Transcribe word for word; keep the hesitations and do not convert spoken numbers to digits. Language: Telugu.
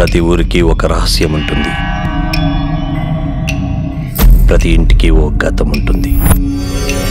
ప్రతి ఊరికి ఒక రహస్యం ఉంటుంది, ప్రతి ఇంటికి ఓ గతం ఉంటుంది.